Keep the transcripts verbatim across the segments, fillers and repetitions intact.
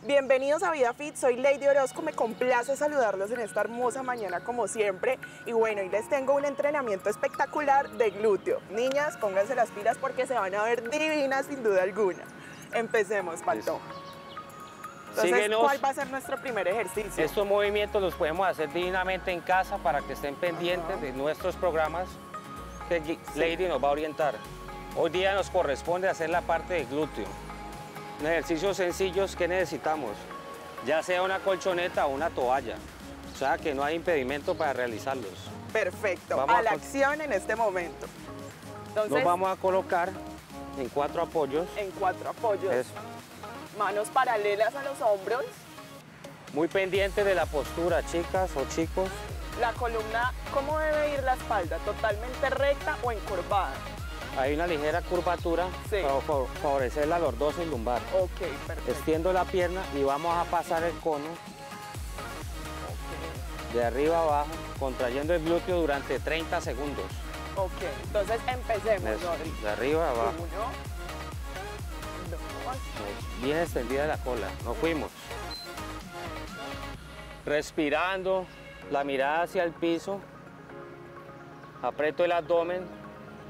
Bienvenidos a Vida Fit, soy Lady Orozco, me complace saludarlos en esta hermosa mañana como siempre. Y bueno, hoy les tengo un entrenamiento espectacular de glúteo. Niñas, pónganse las pilas porque se van a ver divinas sin duda alguna. Empecemos, Pantoja. Entonces, Síguenos. ¿cuál va a ser nuestro primer ejercicio? Estos movimientos los podemos hacer divinamente en casa para que estén pendientes Ajá. de nuestros programas que Lady nos va a orientar. Hoy día nos corresponde hacer la parte de glúteo. Un ejercicios sencillos que necesitamos, ya sea una colchoneta o una toalla, o sea que no hay impedimento para realizarlos. Perfecto, Vamos a a la con- acción en este momento. Entonces, Nos vamos a colocar en cuatro apoyos. en cuatro apoyos, Eso. manos paralelas a los hombros, Muy pendientes de la postura, chicas o chicos. la columna, ¿cómo debe ir la espalda? ¿Totalmente recta o encorvada? Hay una ligera curvatura Sí. para fa- favorecer la lordosis lumbar. Ok, perfecto. Extiendo la pierna y vamos a pasar el cono de arriba a abajo, contrayendo el glúteo durante treinta segundos. Ok, entonces empecemos, Eso, Rodri. de arriba a abajo. Uno, dos, Bien extendida la cola. Nos fuimos. Respirando, la mirada hacia el piso. Aprieto el abdomen.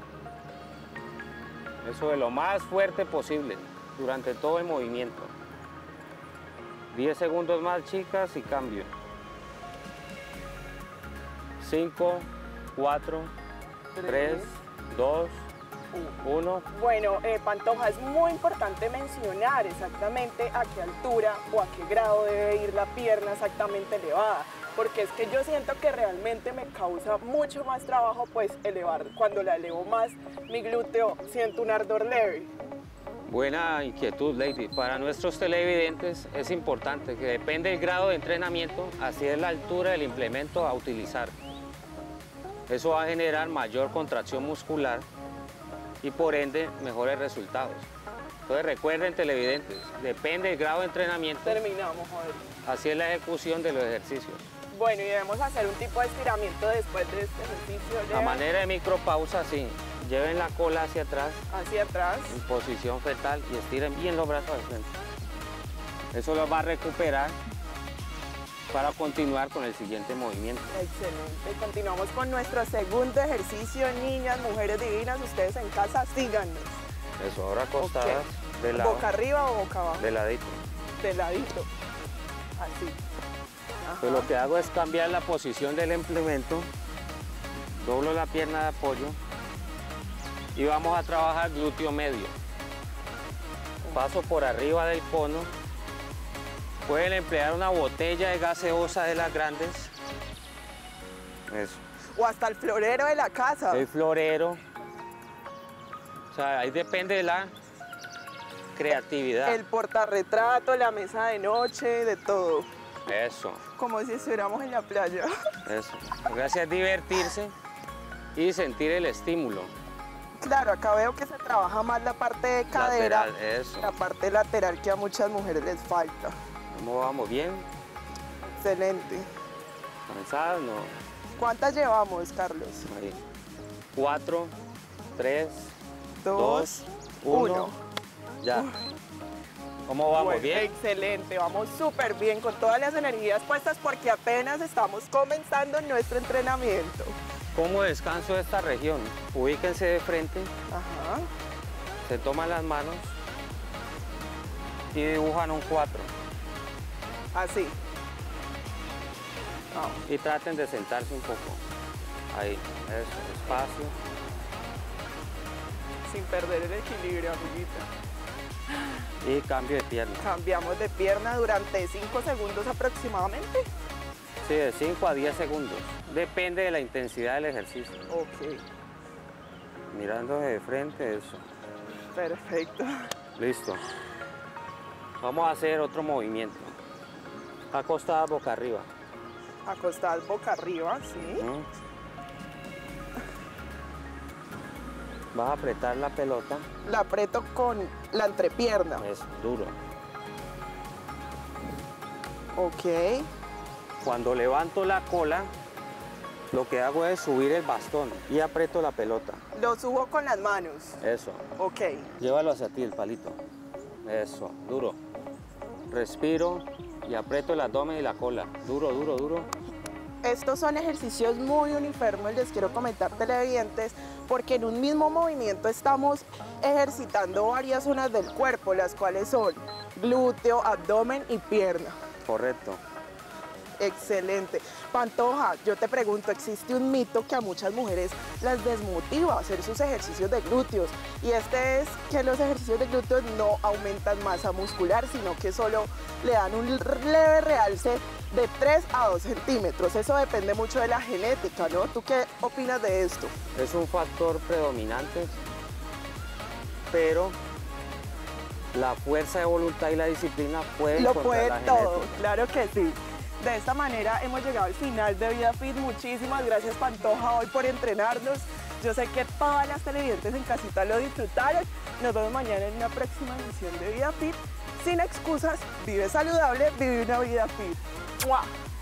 Eso de lo más fuerte posible durante todo el movimiento. diez segundos más, chicas, y cambio. cinco, cuatro, tres, dos, uno. Bueno, eh, Pantoja, es muy importante mencionar exactamente a qué altura o a qué grado debe ir la pierna exactamente elevada, porque es que yo siento que realmente me causa mucho más trabajo pues elevar, cuando la elevo más mi glúteo siento un ardor leve. Buena inquietud, Lady. Para nuestros televidentes es importante que depende del grado de entrenamiento, así es la altura del implemento a utilizar. Eso va a generar mayor contracción muscular y por ende mejores resultados. Entonces recuerden, televidentes, depende del grado de entrenamiento, Terminamos, joder. así es la ejecución de los ejercicios. Bueno, y debemos hacer un tipo de estiramiento después de este ejercicio. A Lea, manera de micropausa, sí, lleven la cola hacia atrás hacia atrás. en posición fetal y estiren bien los brazos al frente. Eso los va a recuperar para continuar con el siguiente movimiento. Excelente. Continuamos con nuestro segundo ejercicio, niñas, mujeres divinas. Ustedes en casa, síganos. Eso, ahora acostadas, Ok. de lado, ¿Boca arriba o boca abajo? de ladito. De ladito. Así. Ajá. Pues lo que hago es cambiar la posición del implemento, doblo la pierna de apoyo y vamos a trabajar glúteo medio. Paso por arriba del cono. Pueden emplear una botella de gaseosa de las grandes. Eso. O hasta el florero de la casa. El florero. O sea, ahí depende de la creatividad. El portarretrato, la mesa de noche, de todo. Eso, Como si estuviéramos en la playa. eso. Gracias, divertirse y sentir el estímulo. Claro, acá veo que se trabaja más la parte de cadera, Lateral, eso. la parte lateral que a muchas mujeres les falta. ¿Cómo vamos? ¿Bien? Excelente. ¿Cansadas? No. ¿Cuántas llevamos, Carlos? Ahí. Cuatro, tres, Dos, dos, uno. uno. Ya. ¿Cómo vamos? Bueno, ¿Bien? excelente, vamos súper bien, con todas las energías puestas porque apenas estamos comenzando nuestro entrenamiento. ¿Cómo descanso esta región? Ubíquense de frente, Ajá. se toman las manos y dibujan un cuatro. Así. Vamos. Y traten de sentarse un poco. Ahí, eso, despacio. Sin perder el equilibrio, amiguita. Y cambio de pierna. Cambiamos de pierna durante cinco segundos aproximadamente. Sí, de cinco a diez segundos. Depende de la intensidad del ejercicio. Ok, Mirándose de frente, eso. perfecto. Listo. Vamos a hacer otro movimiento. Acostada boca arriba. Acostadas boca arriba, sí. ¿Mm? Vas a apretar la pelota. La aprieto con la entrepierna. Es duro. Ok. Cuando levanto la cola, lo que hago es subir el bastón y aprieto la pelota. Lo subo con las manos. Eso. Ok. Llévalo hacia ti, el palito. Eso, duro. respiro y aprieto el abdomen y la cola. Duro, duro, duro. Estos son ejercicios muy uniformes, les quiero comentar, televidentes, porque en un mismo movimiento estamos ejercitando varias zonas del cuerpo, las cuales son glúteo, abdomen y pierna. Correcto. Excelente. Pantoja, yo te pregunto, existe un mito que a muchas mujeres las desmotiva a hacer sus ejercicios de glúteos, y este es que los ejercicios de glúteos no aumentan masa muscular, sino que solo le dan un leve realce de tres a dos centímetros. Eso depende mucho de la genética, ¿no? ¿Tú qué opinas de esto? Es un factor predominante, pero la fuerza de voluntad y la disciplina pueden Lo contra puede la todo, genética. claro que sí. De esta manera hemos llegado al final de Vida Fit. Muchísimas gracias, Pantoja, hoy por entrenarnos. Yo sé que todas las televidentes en casita lo disfrutaron. Nos vemos mañana en una próxima edición de Vida Fit. Sin excusas, vive saludable, vive una vida fit. ¡Mua!